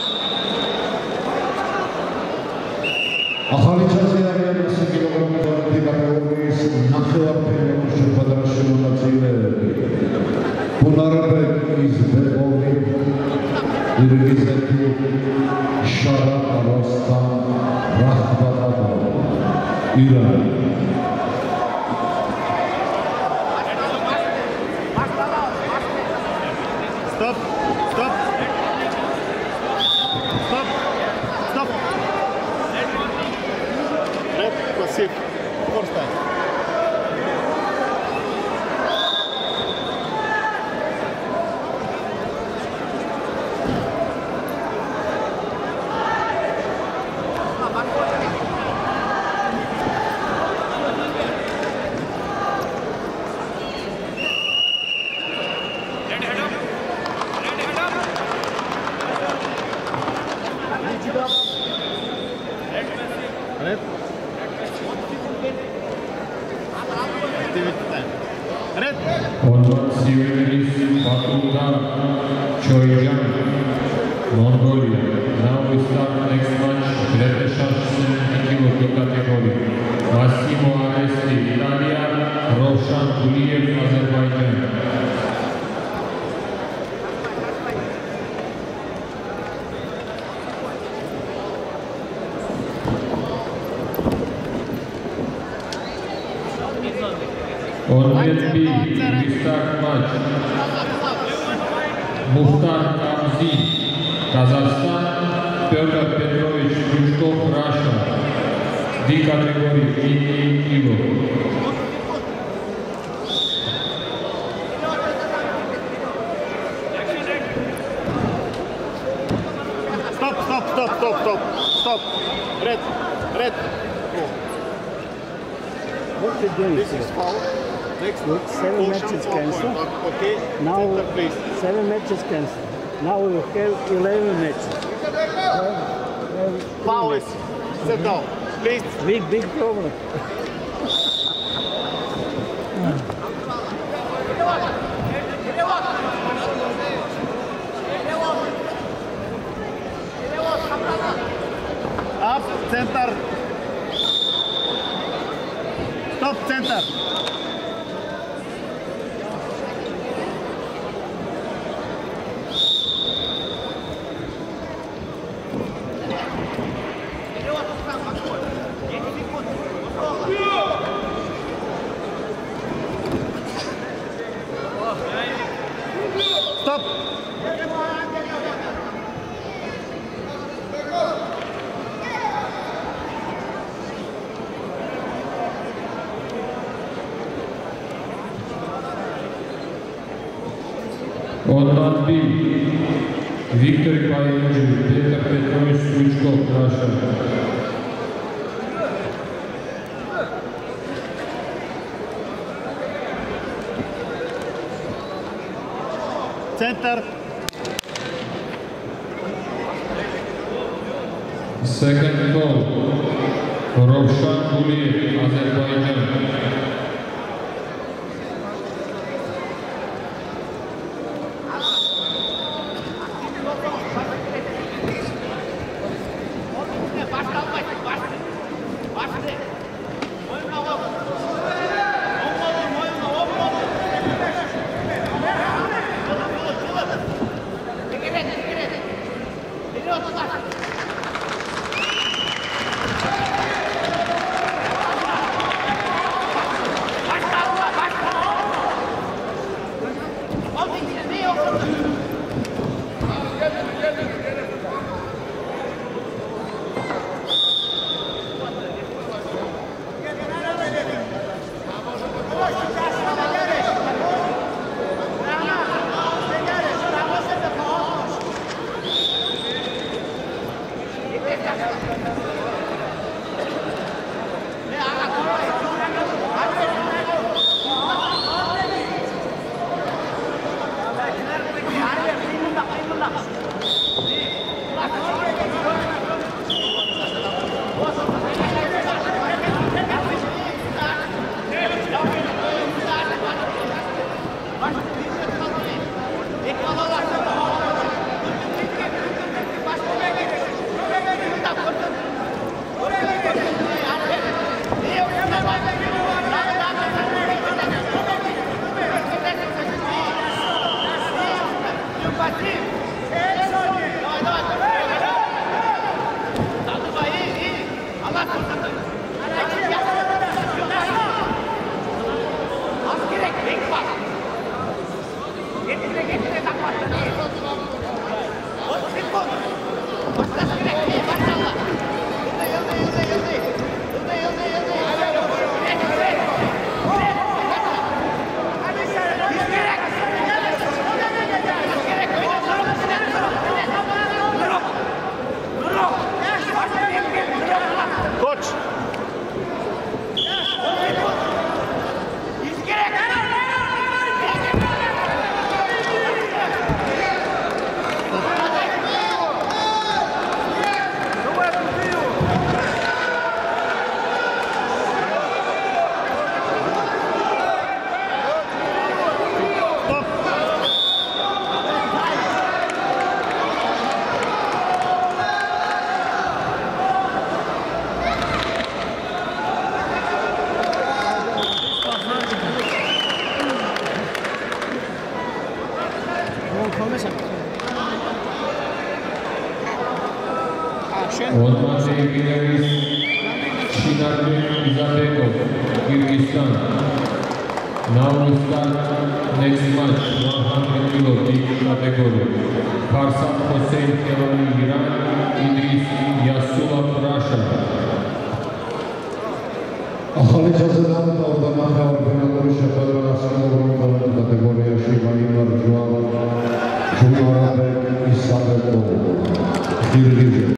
ახალი ჩაზიანებული 100 კილოგრამის კატეგორიის ნახევარფინალის შეხვედრაში მონაწილეები ბუნარბეკ იზბეკოვი, ირგიზეთი, შარა როსტამ რაჰბატოვი, ირანი. First time. Mongolia. Now we start next match. Greteshan 70 kg category. Massimo Aresti, Italia. Roshan Guliev, Azerbaijan. On net B, we start match. Mukhtar Kamzi, Kazakhstan. Pyotr Petrovich Kryuchkov, Russia. D category, 88 kg. Stop. Red. What they doing? This is foul. Next Look, 7 matches cancelled. Okay. Now center, please. 7 matches cancelled. Now we will have 11 matches. Foul is sit down, please. Big problem. Up, center. Stop, center. Stop. On not B, victory by injury, Petr Petrovich Kryuchkov, Russia. Center. Second goal, Rovshan Guliev, Azerbaijan. Odmatei Vilevis, Chinarbe Izabekov, Kyrgyzstan. Now we start next match, 100 kilo big category. Farsad Hossein Khelani, Iran, Idris Yasulov, Russia. ახალი ჩაზე დამთავრდა ნახევარფინალური შეხვედრა ასაკობრივი კატეგორიაში გაიმარჯვა ჯუმარაბეკ ისაბეკოვი, ქირგიზი.